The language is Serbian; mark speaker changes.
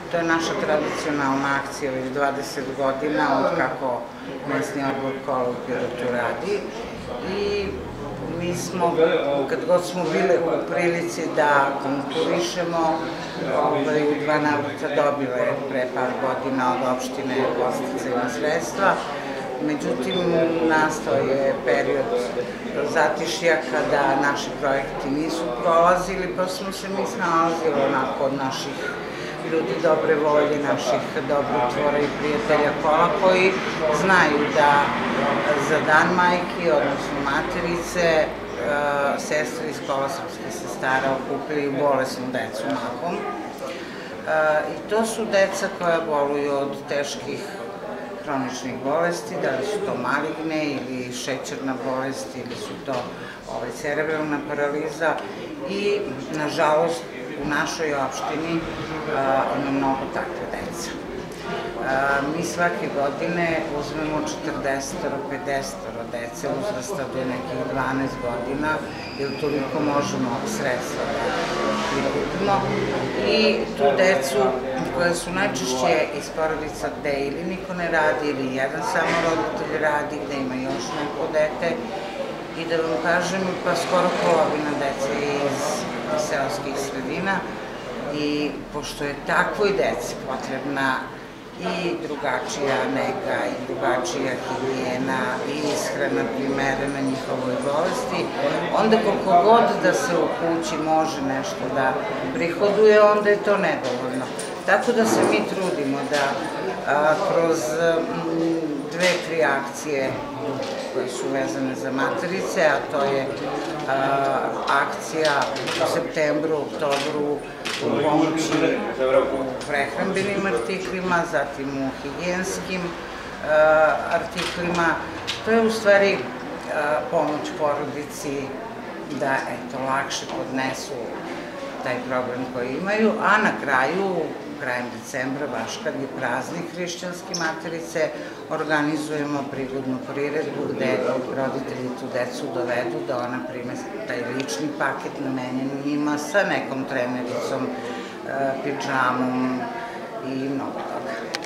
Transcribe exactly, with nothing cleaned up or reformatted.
Speaker 1: To je naša tradicionalna akcija već dvadeset godina od kako mesni odbor Kola u Pirotu radi i mi smo, kad god smo bili u prilici da konkurišemo, u dva navrata dobile pre par godina od opštine podsticajna sredstva. Međutim, nastao je period zatišja kada naši projekti nisu prolazili, pa smo se mi snalazili onako od naših ljudi dobre volje, naših dobrotvora i prijatelja Kola, koji znaju da za Dan majki, odnosno materice, sestre iz Kola srpskih sestara okupljaju bolesnu decu mahom. I to su deca koja boluju od teških hroničnih bolesti, da li su to maligne ili šećerna bolest ili su to cerebralna paraliza i, nažalost, u našoj opštini ima mnogo takve dece. Mi svake godine uzmemo četrdeset do pedeset dece uzrasta do nekih dvanaest godina, jer toliko možemo sredstva da prikupimo. I tu decu koje su najčešće iz porodica gde ili niko ne radi ili jedan samo roditelj radi, gde ima još neko dete. I da vam kažem, pa skoro polovina dece iz seoskih sredina i pošto je takvoj deci potrebna i drugačija nega i drugačija higijena i ishrana primerena njihovoj bolesti, onda koliko god da se u kući može nešto da prihoduje, onda je to nedovoljno. Tako da se mi trudimo da kroz dve, tri akcije koje su vezane za materice, a to je akcija u septembru, oktobru u pomoći u prehrambenim artiklima, zatim u higijenskim artiklima. To je u stvari pomoć porodici da lakše podnesu taj problem koji imaju, a na kraju, krajem decembra, baš kad je praznik hrišćanske materice, organizujemo prigodnu priredbu gde roditelji tu decu dovedu da ona prime taj lični paket namenjen njima sa nekom trenericom, pidžamom i mnogo toga.